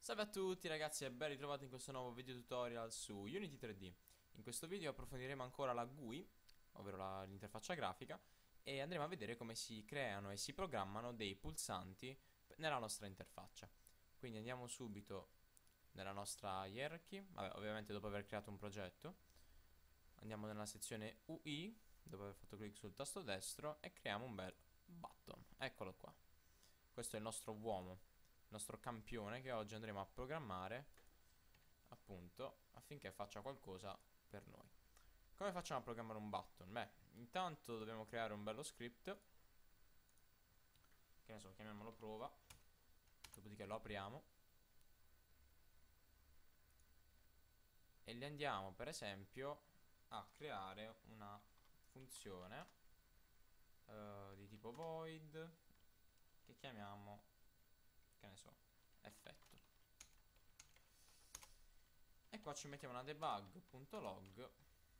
Salve a tutti ragazzi e ben ritrovati in questo nuovo video tutorial su Unity 3D. In questo video approfondiremo ancora la GUI, ovvero l'interfaccia grafica, e andremo a vedere come si creano e si programmano dei pulsanti nella nostra interfaccia. Quindi andiamo subito nella nostra hierarchy, vabbè, ovviamente dopo aver creato un progetto. Andiamo nella sezione UI, dopo aver fatto clic sul tasto destro, e creiamo un bel button. Eccolo qua. Questo è il nostro uomo, il nostro campione che oggi andremo a programmare appunto affinché faccia qualcosa per noi. Come facciamo a programmare un button? Beh, intanto dobbiamo creare un bello script, che ne so, chiamiamolo prova, dopodiché lo apriamo e gli andiamo per esempio a creare una funzione di tipo void che chiamiamo, che ne so, effetto. E qua ci mettiamo una debug.log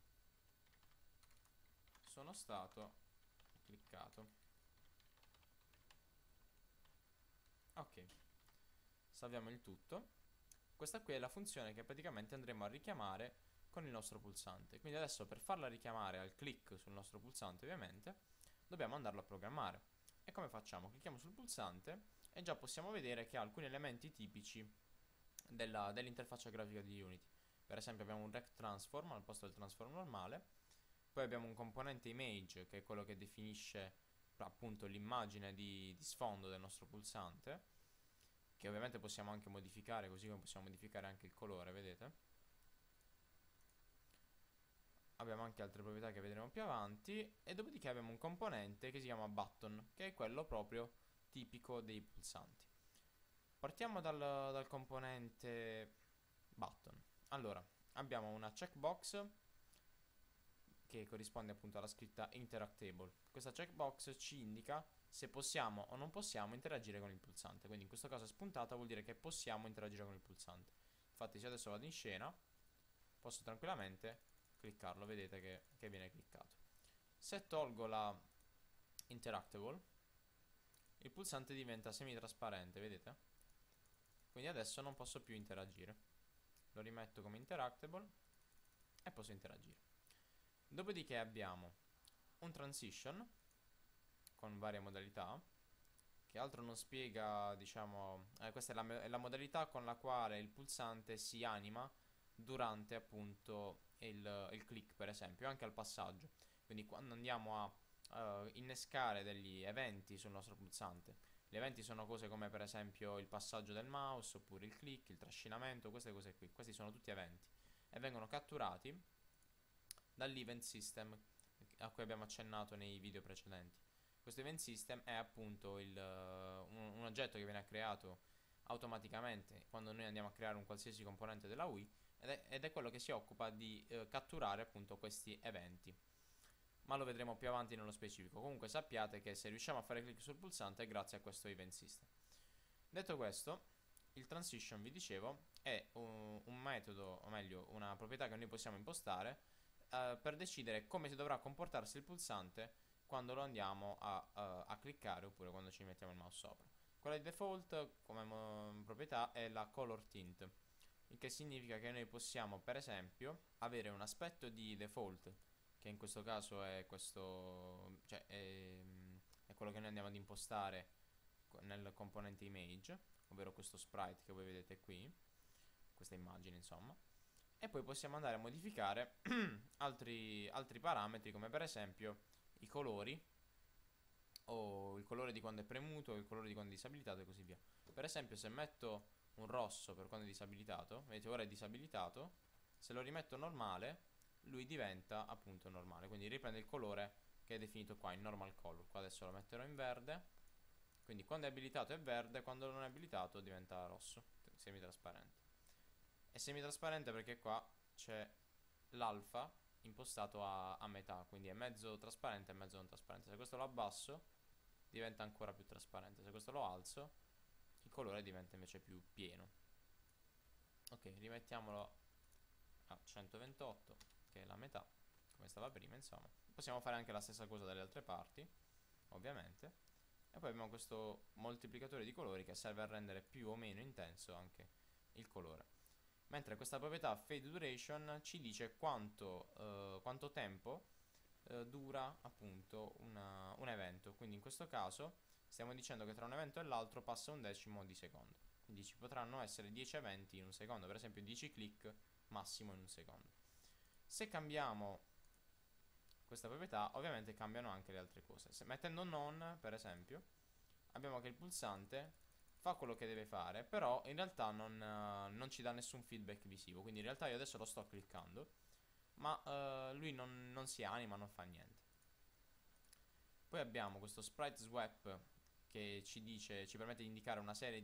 sono stato cliccato. Ok, salviamo il tutto. Questa qui è la funzione che praticamente andremo a richiamare con il nostro pulsante. Quindi adesso per farla richiamare al click sul nostro pulsante ovviamente dobbiamo andarlo a programmare. E come facciamo? Clicchiamo sul pulsante e già possiamo vedere che ha alcuni elementi tipici dell'interfaccia grafica di Unity. Per esempio abbiamo un rect transform al posto del transform normale. Poi abbiamo un componente image che è quello che definisce appunto l'immagine di sfondo del nostro pulsante, che ovviamente possiamo anche modificare, così come possiamo modificare anche il colore, vedete? Abbiamo anche altre proprietà che vedremo più avanti e dopodiché abbiamo un componente che si chiama button, che è quello proprio tipico dei pulsanti. Partiamo dal componente button. Allora, abbiamo una checkbox che corrisponde appunto alla scritta interactable. Questa checkbox ci indica se possiamo o non possiamo interagire con il pulsante. Quindi in questo caso è spuntata, vuol dire che possiamo interagire con il pulsante. Infatti se adesso vado in scena posso tranquillamente cliccarlo, vedete che viene cliccato. Se tolgo la interactable il pulsante diventa semitrasparente, vedete? Quindi adesso non posso più interagire. Lo rimetto come interactable e posso interagire. Dopodiché abbiamo un transition con varie modalità, che altro non spiega, diciamo, questa è la modalità con la quale il pulsante si anima durante appunto il click, per esempio, anche al passaggio. Quindi quando andiamo a innescare degli eventi sul nostro pulsante, gli eventi sono cose come per esempio il passaggio del mouse oppure il click, il trascinamento, queste cose qui, questi sono tutti eventi e vengono catturati dall'event system a cui abbiamo accennato nei video precedenti. Questo event system è appunto un oggetto che viene creato automaticamente quando noi andiamo a creare un qualsiasi componente della UI ed è quello che si occupa di catturare appunto questi eventi. Ma lo vedremo più avanti nello specifico. Comunque sappiate che se riusciamo a fare clic sul pulsante è grazie a questo event system. Detto questo, il transition, vi dicevo, è un metodo, o meglio, una proprietà che noi possiamo impostare per decidere come si dovrà comportarsi il pulsante quando lo andiamo a cliccare oppure quando ci mettiamo il mouse sopra. Quella di default come proprietà è la color tint, il che significa che noi possiamo per esempio avere un aspetto di default, che in questo caso è questo, cioè è quello che noi andiamo ad impostare nel componente image, ovvero questo sprite che voi vedete qui, questa immagine insomma. E poi possiamo andare a modificare altri parametri come per esempio i colori o il colore di quando è premuto o il colore di quando è disabilitato e così via. Per esempio se metto un rosso per quando è disabilitato, vedete ora è disabilitato, se lo rimetto normale lui diventa appunto normale, quindi riprende il colore che è definito qua, in normal color. Qua adesso lo metterò in verde, quindi quando è abilitato è verde, quando non è abilitato diventa rosso, semitrasparente. È semitrasparente perché qua c'è l'alfa impostato a metà, quindi è mezzo trasparente e mezzo non trasparente. Se questo lo abbasso diventa ancora più trasparente, se questo lo alzo il colore diventa invece più pieno. Ok, rimettiamolo a 128 che è la metà, come stava prima insomma. Possiamo fare anche la stessa cosa dalle altre parti, ovviamente. E poi abbiamo questo moltiplicatore di colori che serve a rendere più o meno intenso anche il colore. Mentre questa proprietà fade duration ci dice quanto tempo dura appunto un evento. Quindi in questo caso stiamo dicendo che tra un evento e l'altro passa un decimo di secondo. Quindi ci potranno essere 10 eventi in un secondo, per esempio 10 click massimo in un secondo. Se cambiamo questa proprietà, ovviamente cambiano anche le altre cose. Mettendo non, per esempio, abbiamo che il pulsante fa quello che deve fare, però in realtà non ci dà nessun feedback visivo. Quindi in realtà io adesso lo sto cliccando, ma lui non si anima, non fa niente. Poi abbiamo questo sprite swap che ci permette di indicare una serie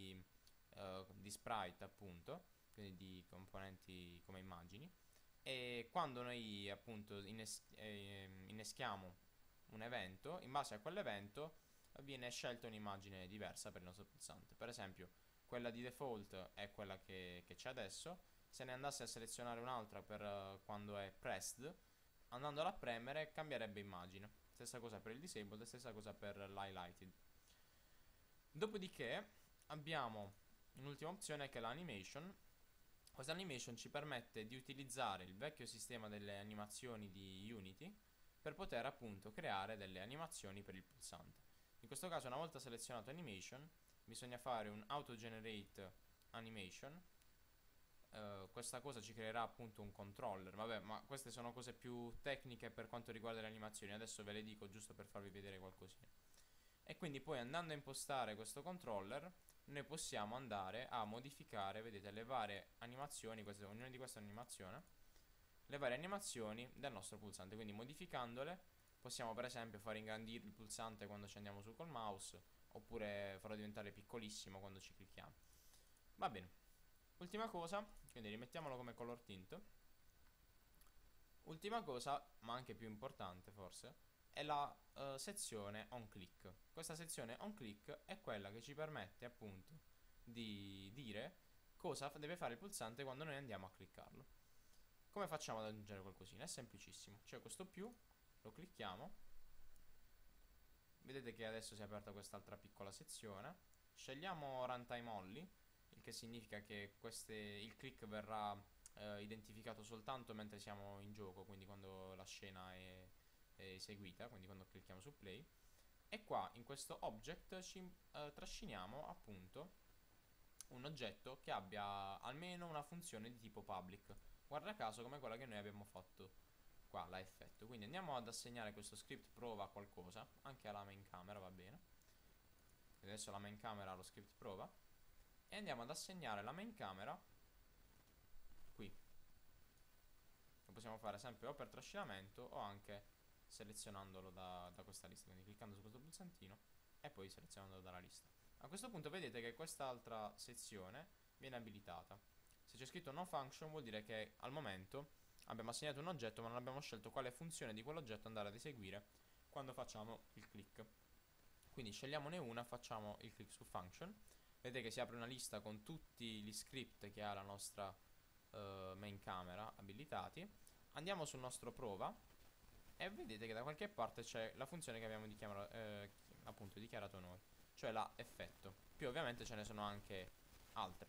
di sprite, appunto, quindi di componenti come immagini. E quando noi appunto inneschiamo un evento, in base a quell'evento viene scelta un'immagine diversa per il nostro pulsante. Per esempio, quella di default è quella che c'è adesso. Se ne andasse a selezionare un'altra per quando è pressed, andandola a premere cambierebbe immagine. Stessa cosa per il disabled e stessa cosa per l'highlighted. Dopodiché abbiamo un'ultima opzione che è l'animation. Questa animation ci permette di utilizzare il vecchio sistema delle animazioni di Unity per poter appunto creare delle animazioni per il pulsante. In questo caso, una volta selezionato animation, bisogna fare un auto generate animation. Questa cosa ci creerà appunto un controller. Vabbè, ma queste sono cose più tecniche per quanto riguarda le animazioni. Adesso ve le dico giusto per farvi vedere qualcosina. E quindi poi andando a impostare questo controller noi possiamo andare a modificare, vedete, le varie animazioni, ognuna di queste animazioni, le varie animazioni del nostro pulsante. Quindi modificandole possiamo per esempio fare ingrandire il pulsante quando ci andiamo su col mouse, oppure farlo diventare piccolissimo quando ci clicchiamo. Va bene. Ultima cosa, quindi rimettiamolo come color tint. Ultima cosa, ma anche più importante forse, è la sezione on click. Questa sezione on click è quella che ci permette appunto di dire cosa deve fare il pulsante quando noi andiamo a cliccarlo. Come facciamo ad aggiungere qualcosina? È semplicissimo, c'è questo più, lo clicchiamo, vedete che adesso si è aperta quest'altra piccola sezione, scegliamo runtime only, il che significa che il click verrà identificato soltanto mentre siamo in gioco, quindi quando la scena è eseguita, quindi quando clicchiamo su play. E qua in questo object ci trasciniamo appunto un oggetto che abbia almeno una funzione di tipo public, guarda caso come quella che noi abbiamo fatto qua, la effetto. Quindi andiamo ad assegnare questo script prova a qualcosa, anche alla main camera va bene. Adesso la main camera ha lo script prova, e andiamo ad assegnare la main camera qui. Lo possiamo fare sempre o per trascinamento o anche selezionandolo da questa lista, quindi cliccando su questo pulsantino e poi selezionandolo dalla lista. A questo punto vedete che quest'altra sezione viene abilitata. Se c'è scritto no function vuol dire che al momento abbiamo assegnato un oggetto ma non abbiamo scelto quale funzione di quell'oggetto andare ad eseguire quando facciamo il click. Quindi scegliamone una, facciamo il click su function, vedete che si apre una lista con tutti gli script che ha la nostra main camera abilitati. Andiamo sul nostro prova e vedete che da qualche parte c'è la funzione che abbiamo appunto dichiarato noi, cioè la effetto. Più ovviamente ce ne sono anche altre.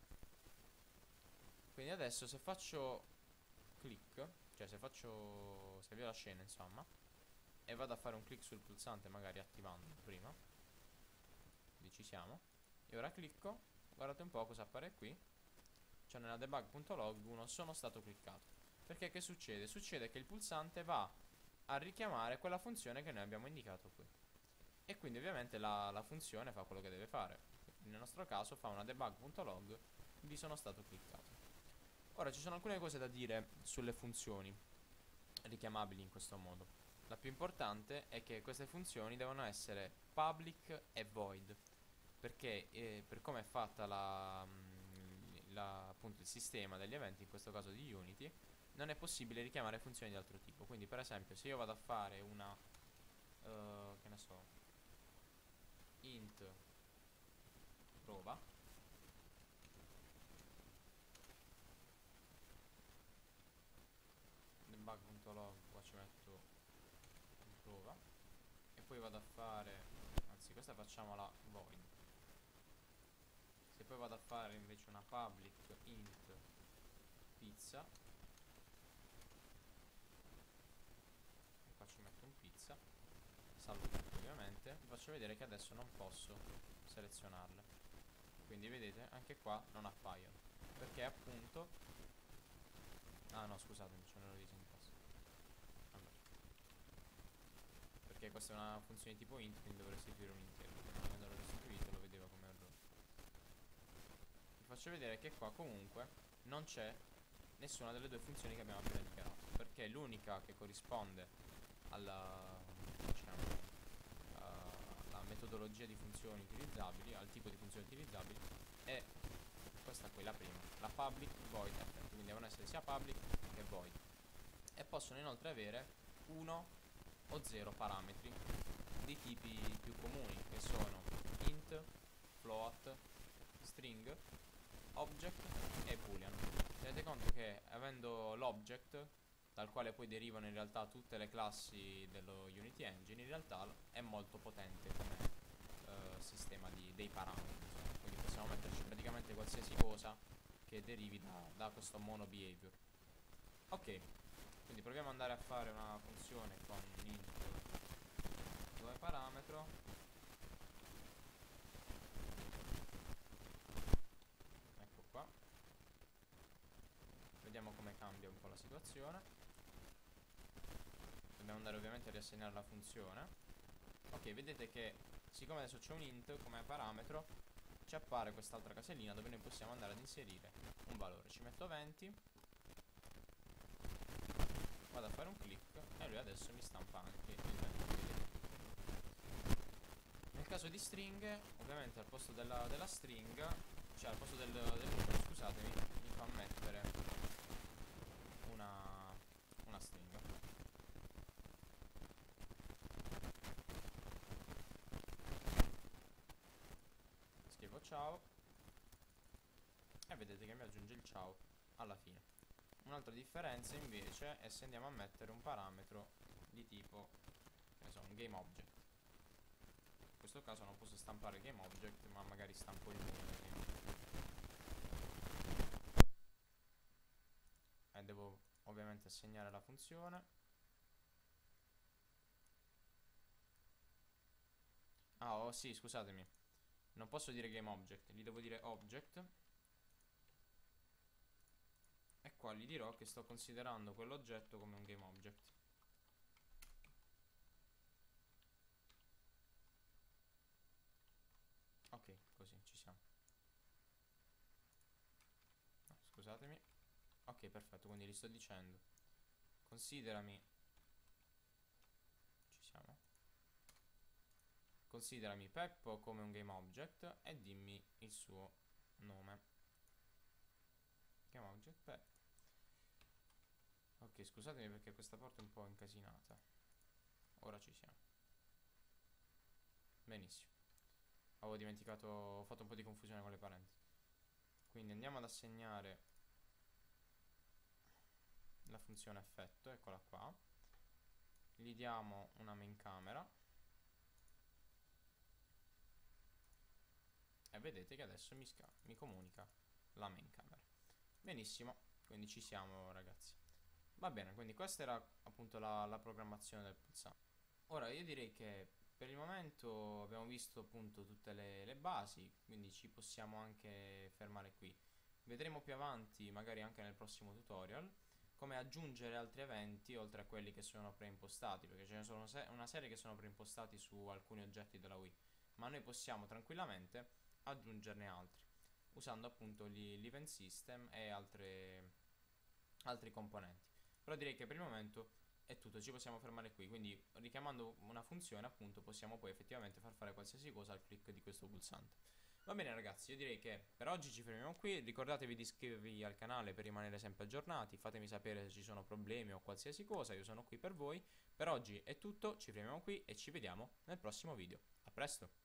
Quindi adesso se faccio click, cioè se avvio la scena insomma, e vado a fare un click sul pulsante magari attivando prima, quindi ci siamo, e ora clicco, guardate un po' cosa appare qui, cioè nella debug.log 1 sono stato cliccato. Perché che succede? Succede che il pulsante va a richiamare quella funzione che noi abbiamo indicato qui. E quindi ovviamente la funzione fa quello che deve fare. Nel nostro caso fa una debug.log vi sono stato cliccato. Ora ci sono alcune cose da dire sulle funzioni richiamabili in questo modo. La più importante è che queste funzioni devono essere public e void, perché per come è fatta appunto il sistema degli eventi, in questo caso di Unity, non è possibile richiamare funzioni di altro tipo. Quindi per esempio se io vado a fare una che ne so, int prova, debug.log, qua ci metto prova, e poi vado a fare, anzi questa facciamola void. Se poi poi vado a fare invece una public int pizza, e qua ci metto un pizza, salvo tutto ovviamente. Vi faccio vedere che adesso non posso selezionarle, quindi vedete anche qua non appaiono, perché appunto, ah no scusatemi, ce l'ho disinteso. Allora, perché questa è una funzione tipo int, quindi dovrei restituire un intero, quando l'ho restituito lo vedeva come errore. Vi faccio vedere che qua comunque non c'è nessuna delle due funzioni che abbiamo appena dichiarato, perché l'unica che corrisponde alla, diciamo, alla metodologia di funzioni utilizzabili, al tipo di funzioni utilizzabili, è questa qui, la prima, la public void effect, quindi devono essere sia public che void, e possono inoltre avere 1 o 0 parametri di tipi più comuni, che sono int, float, string, object e boolean. Tenete conto che avendo l'object, dal quale poi derivano in realtà tutte le classi dello Unity Engine, in realtà è molto potente come sistema dei parametri, insomma. Quindi possiamo metterci praticamente qualsiasi cosa che derivi da questo mono behavior. Ok, quindi proviamo ad andare a fare una funzione con int dove parametro, ecco qua, vediamo come cambia un po' la situazione. Dobbiamo andare ovviamente a riassegnare la funzione. Ok, vedete che siccome adesso c'è un int come parametro, ci appare quest'altra casellina dove noi possiamo andare ad inserire un valore. Ci metto 20, vado a fare un click e lui adesso mi stampa anche il 20. Nel caso di stringhe, ovviamente al posto della stringa, cioè al posto del numero, scusatemi, mi fa mettere una stringa. Scrivo ciao e vedete che mi aggiunge il ciao alla fine. Un'altra differenza invece è se andiamo a mettere un parametro di tipo, che ne so, un GameObject. In questo caso non posso stampare GameObject, ma magari stampo il nome del GameObject. E devo ovviamente assegnare la funzione. Ah, oh sì, scusatemi, non posso dire GameObject, gli devo dire Object. E qua gli dirò che sto considerando quell'oggetto come un GameObject. Ok, così ci siamo. No, scusatemi. Ok, perfetto, quindi gli sto dicendo considerami, ci siamo, considerami Peppo come un GameObject e dimmi il suo nome. GameObject Peppo. Ok, scusatemi perché questa porta è un po' incasinata. Ora ci siamo. Benissimo. Avevo dimenticato, ho fatto un po' di confusione con le parentesi. Quindi andiamo ad assegnare la funzione effetto, eccola qua. Gli diamo una main camera e vedete che adesso mi comunica la main camera. Benissimo, quindi ci siamo ragazzi. Va bene, quindi questa era appunto la programmazione del pulsante. Ora io direi che per il momento abbiamo visto appunto tutte le basi, quindi ci possiamo anche fermare qui. Vedremo più avanti, magari anche nel prossimo tutorial, come aggiungere altri eventi oltre a quelli che sono preimpostati, perché ce ne sono una serie che sono preimpostati su alcuni oggetti della Wii, ma noi possiamo tranquillamente aggiungerne altri, usando appunto l'event system e altri componenti. Però direi che per il momento è tutto, ci possiamo fermare qui, quindi richiamando una funzione appunto possiamo poi effettivamente far fare qualsiasi cosa al click di questo pulsante. Va bene ragazzi, io direi che per oggi ci fermiamo qui, ricordatevi di iscrivervi al canale per rimanere sempre aggiornati, fatemi sapere se ci sono problemi o qualsiasi cosa, io sono qui per voi. Per oggi è tutto, ci fermiamo qui e ci vediamo nel prossimo video. A presto!